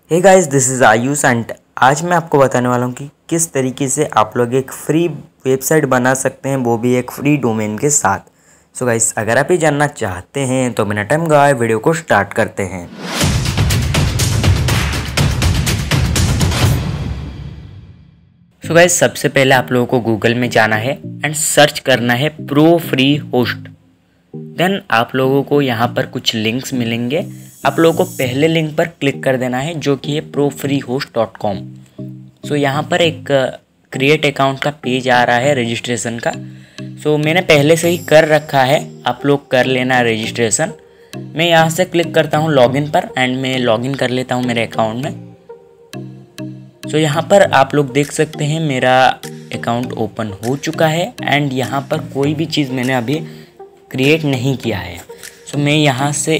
Hey guys, this is Ayush and आज मैं आपको बताने वाला हूँ कि किस तरीके से आप लोग एक फ्री वेबसाइट बना सकते हैं, वो भी एक फ्री डोमेन के साथ। सो गाइस, अगर आप ये जानना चाहते हैं तो बिना टाइम गवाए वीडियो को स्टार्ट करते हैं। सो गाइस, सबसे पहले आप लोगों को गूगल में जाना है एंड सर्च करना है प्रो फ्री होस्ट। देन आप लोगों को यहाँ पर कुछ लिंक्स मिलेंगे। आप लोगों को पहले लिंक पर क्लिक कर देना है जो कि है profreehost.com। सो यहाँ पर एक क्रिएट अकाउंट का पेज आ रहा है रजिस्ट्रेशन का। सो मैंने पहले से ही कर रखा है, आप लोग कर लेना रजिस्ट्रेशन। मैं यहाँ से क्लिक करता हूँ लॉगिन पर एंड मैं लॉगिन कर लेता हूँ मेरे अकाउंट में। सो यहाँ पर आप लोग देख सकते हैं मेरा अकाउंट ओपन हो चुका है एंड यहाँ पर कोई भी चीज़ मैंने अभी क्रिएट नहीं किया है। सो मैं यहाँ से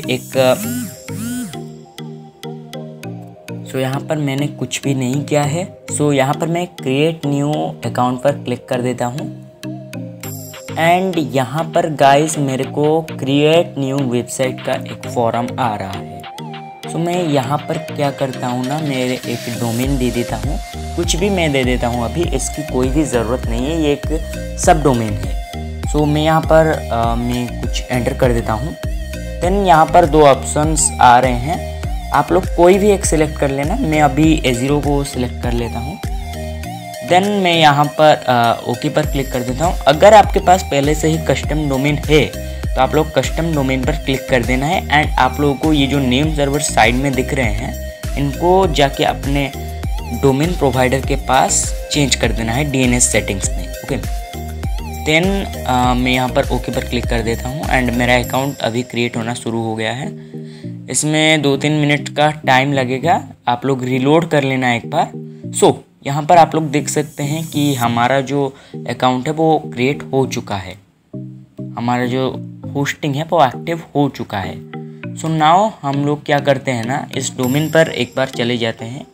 यहाँ पर मैंने कुछ भी नहीं किया है। सो यहाँ पर मैं क्रिएट न्यू अकाउंट पर क्लिक कर देता हूँ एंड यहाँ पर गाइस मेरे को क्रिएट न्यू वेबसाइट का एक फॉर्म आ रहा है। सो मैं यहाँ पर क्या करता हूँ ना, मेरे एक डोमेन दे देता हूँ, कुछ भी मैं दे देता हूँ, अभी इसकी कोई भी ज़रूरत नहीं है, ये एक सब डोमेन है। सो मैं यहाँ पर मैं कुछ एंटर कर देता हूँ। देन यहाँ पर दो ऑप्शंस आ रहे हैं, आप लोग कोई भी एक सिलेक्ट कर लेना। मैं अभी A0 को सिलेक्ट कर लेता हूँ। देन मैं यहाँ पर ओके पर क्लिक कर देता हूँ। अगर आपके पास पहले से ही कस्टम डोमेन है तो आप लोग कस्टम डोमेन पर क्लिक कर देना है एंड आप लोगों को ये जो नेम सर्वर साइड में दिख रहे हैं इनको जाके अपने डोमेन प्रोवाइडर के पास चेंज कर देना है DNS सेटिंग्स में। ओके, देन मैं यहाँ पर ओके पर क्लिक कर देता हूँ एंड मेरा अकाउंट अभी क्रिएट होना शुरू हो गया है। इसमें 2-3 मिनट का टाइम लगेगा, आप लोग रिलोड कर लेना एक बार। सो यहाँ पर आप लोग देख सकते हैं कि हमारा जो अकाउंट है वो क्रिएट हो चुका है, हमारा जो होस्टिंग है वो एक्टिव हो चुका है। सो नाउ हम लोग क्या करते हैं ना, इस डोमेन पर एक बार चले जाते हैं।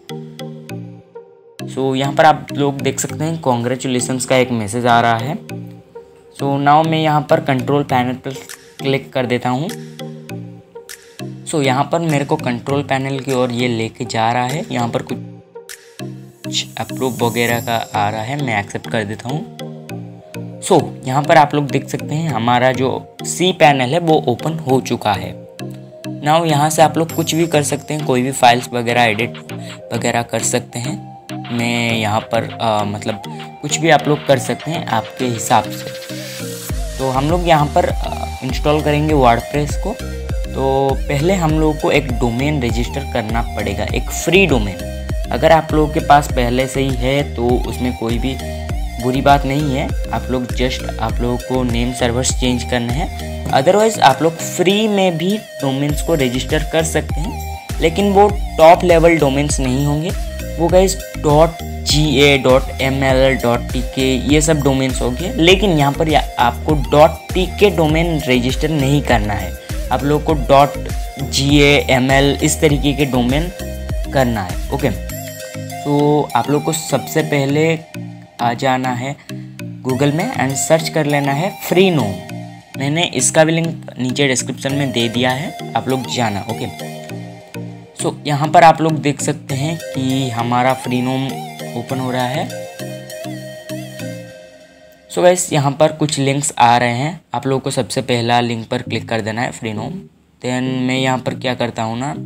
सो यहाँ पर आप लोग देख सकते हैं कॉन्ग्रेचुलेशंस का एक मैसेज आ रहा है। सो नाउ मैं यहाँ पर कंट्रोल पैनल पर क्लिक कर देता हूँ। सो यहाँ पर मेरे को कंट्रोल पैनल की ओर ये लेके जा रहा है। यहाँ पर कुछ अप्रूव वगैरह का आ रहा है, मैं एक्सेप्ट कर देता हूँ। सो यहाँ पर आप लोग देख सकते हैं हमारा जो सी पैनल है वो ओपन हो चुका है। नाउ यहाँ से आप लोग कुछ भी कर सकते हैं, कोई भी फाइल्स वगैरह एडिट वगैरह कर सकते हैं। मैं यहाँ पर मतलब कुछ भी आप लोग कर सकते हैं आपके हिसाब से। तो हम लोग यहाँ पर इंस्टॉल करेंगे वर्डप्रेस को। तो पहले हम लोग को एक डोमेन रजिस्टर करना पड़ेगा, एक फ्री डोमेन। अगर आप लोगों के पास पहले से ही है तो उसमें कोई भी बुरी बात नहीं है, आप लोग जस्ट आप लोगों को नेम सर्वर्स चेंज करने हैं। अदरवाइज़ आप लोग फ्री में भी डोमेन्स को रजिस्टर कर सकते हैं, लेकिन वो टॉप लेवल डोमेन्स नहीं होंगे, वो गाइस .ga, .ml, .tk ये सब डोमेन्स होंगे। लेकिन यहाँ पर आपको .tk डोमेन रजिस्टर नहीं करना है, आप लोग को .ga, ml इस तरीके के डोमेन करना है। ओके, तो आप लोग को सबसे पहले आ जाना है गूगल में एंड सर्च कर लेना है फ्रीनोम। मैंने इसका भी लिंक नीचे डिस्क्रिप्शन में दे दिया है, आप लोग जाना। ओके, सो यहाँ पर आप लोग देख सकते हैं कि हमारा फ्रीनोम ओपन हो रहा है। सो गाइस, यहाँ पर कुछ लिंक्स आ रहे हैं, आप लोगों को सबसे पहला लिंक पर क्लिक कर देना है फ्रीनोम। देन मैं यहाँ पर क्या करता हूँ ना,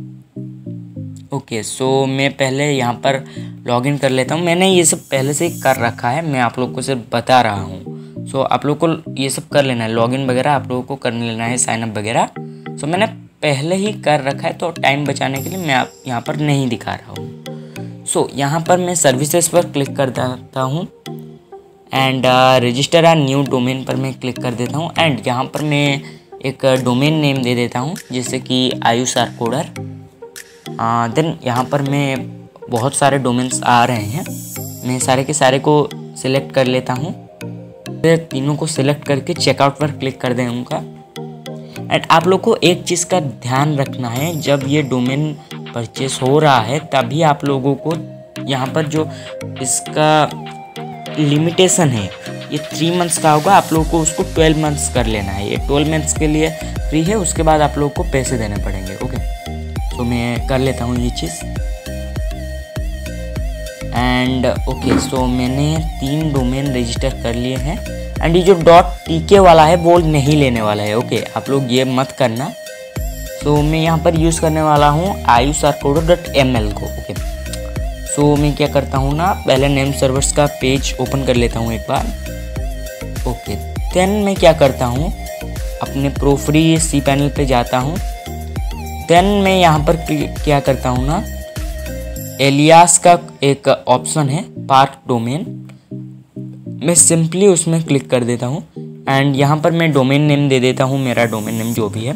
ओके, सो मैं पहले यहाँ पर लॉगिन कर लेता हूँ। मैंने ये सब पहले से ही कर रखा है, मैं आप लोग को सिर्फ बता रहा हूँ। सो आप लोग को ये सब कर लेना है, लॉगिन वगैरह आप लोगों को कर लेना है, साइनअप वगैरह। सो मैंने पहले ही कर रखा है तो टाइम बचाने के लिए मैं आप यहाँ पर नहीं दिखा रहा हूँ। सो यहाँ पर मैं सर्विसेज पर क्लिक कर देता हूँ and register a new domain पर मैं क्लिक कर देता हूँ एंड यहाँ पर मैं एक डोमेन नेम दे देता हूँ जैसे कि आयुष आर्कोडर। देन यहाँ पर मैं बहुत सारे डोमेन्स आ रहे हैं, मैं सारे के सारे को सिलेक्ट कर लेता हूँ। फिर तीनों को सिलेक्ट करके चेकआउट पर क्लिक कर दूँगा। एंड आप लोग को एक चीज़ का ध्यान रखना है, जब ये डोमेन परचेस हो रहा है तभी आप लोगों को यहाँ पर जो इसका लिमिटेशन है ये 3 मंथ्स का होगा, आप लोगों को उसको 12 मंथ्स कर लेना है। ये 12 मंथ्स के लिए फ्री है, उसके बाद आप लोगों को पैसे देने पड़ेंगे। ओके, सो मैं कर लेता हूँ ये चीज़। एंड ओके, सो मैंने 3 डोमेन रजिस्टर कर लिए हैं। एंड ये जो .tk वाला है वो नहीं लेने वाला है। ओके, आप लोग ये मत करना। सो मैं यहाँ पर यूज़ करने वाला हूँ ayusarkodo.ml को। ओके, सो मैं क्या करता हूँ ना, पहले नेम सर्वर्स का पेज ओपन कर लेता हूँ एक बार। ओके, देन मैं क्या करता हूँ, अपने प्रोफ्री cPanel पे जाता हूँ। देन मैं यहाँ पर क्या करता हूँ ना, एलियास का एक ऑप्शन है पार्क डोमेन, मैं सिंपली उसमें क्लिक कर देता हूँ। एंड यहाँ पर मैं डोमेन नेम दे देता हूँ, मेरा डोमेन नेम जो भी है।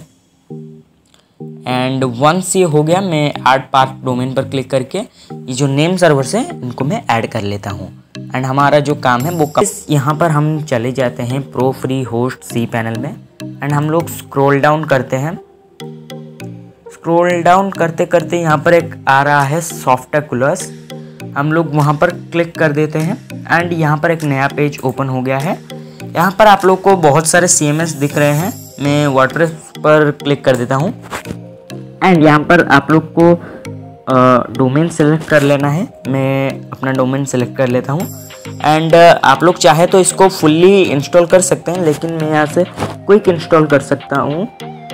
एंड वंस ये हो गया, मैं ऐड पार्क डोमेन पर क्लिक करके ये जो नेम सर्वर्स हैं इनको मैं ऐड कर लेता हूँ। एंड हमारा जो काम है वो यहाँ पर हम चले जाते हैं प्रो फ्री होस्ट cPanel में। एंड हम लोग स्क्रॉल डाउन करते हैं। स्क्रॉल डाउन करते करते यहाँ पर एक आ रहा है सॉफ्टकुलस, हम लोग वहाँ पर क्लिक कर देते हैं। एंड यहाँ पर एक नया पेज ओपन हो गया है। यहाँ पर आप लोग को बहुत सारे CMS दिख रहे हैं। मैं वर्डप्रेस पर क्लिक कर देता हूँ। एंड यहाँ पर आप लोग को डोमेन सेलेक्ट कर लेना है। मैं अपना डोमेन सेलेक्ट कर लेता हूँ। एंड आप लोग चाहे तो इसको फुल्ली इंस्टॉल कर सकते हैं, लेकिन मैं यहाँ से क्विक इंस्टॉल कर सकता हूँ।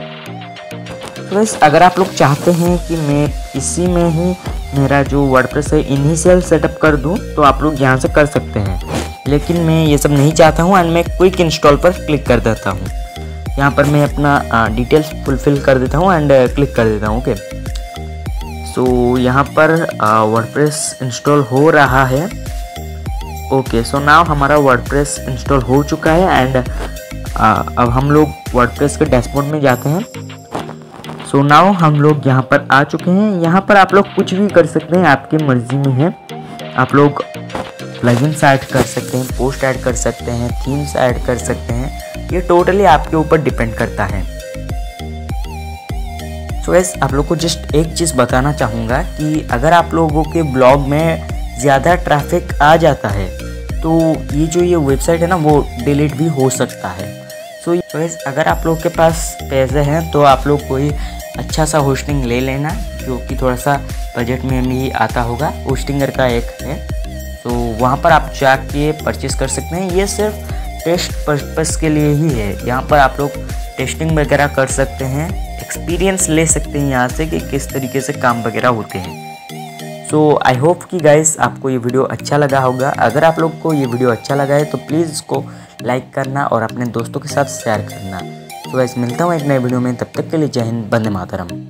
बस अगर आप लोग चाहते हैं कि मैं इसी में ही मेरा जो वर्डप्रेस है इनिशियल सेटअप कर दूं, तो आप लोग यहाँ से कर सकते हैं, लेकिन मैं ये सब नहीं चाहता हूँ। एंड मैं क्विक इंस्टॉल पर क्लिक कर देता हूँ। यहाँ पर मैं अपना डिटेल्स फुलफिल कर देता हूँ एंड क्लिक कर देता हूँ। ओके, सो यहाँ पर वर्डप्रेस इंस्टॉल हो रहा है। ओके, सो नाउ हमारा वर्डप्रेस इंस्टॉल हो चुका है। एंड अब हम लोग वर्डप्रेस के डैशबोर्ड में जाते हैं। सो नाउ हम लोग यहाँ पर आ चुके हैं। यहाँ पर आप लोग कुछ भी कर सकते हैं, आपकी मर्जी में है। आप लोग प्लगइन्स ऐड कर सकते हैं, पोस्ट ऐड कर सकते हैं, थीम्स ऐड कर सकते हैं। ये टोटली आपके ऊपर डिपेंड करता है। सो गाइस, आप लोग को जस्ट एक चीज़ बताना चाहूँगा कि अगर आप लोगों के ब्लॉग में ज़्यादा ट्रैफिक आ जाता है तो ये वेबसाइट है ना वो डिलीट भी हो सकता है। सो गाइस, अगर आप लोग के पास पैसे हैं तो आप लोग कोई अच्छा सा होस्टिंग ले लेना, जो कि थोड़ा सा बजट में भी आता होगा। होस्टिंगर का एक है, तो वहाँ पर आप जाके परचेस कर सकते हैं। ये सिर्फ टेस्ट पर्पस के लिए ही है। यहाँ पर आप लोग टेस्टिंग वगैरह कर सकते हैं, एक्सपीरियंस ले सकते हैं यहाँ से कि किस तरीके से काम वगैरह होते हैं। सो आई होप कि गाइस आपको ये वीडियो अच्छा लगा होगा। अगर आप लोग को ये वीडियो अच्छा लगा है तो प्लीज़ इसको लाइक करना और अपने दोस्तों के साथ शेयर करना। तो गाइस, मिलता हूँ एक नए वीडियो में, तब तक के लिए जय हिंद, वंदे मातरम।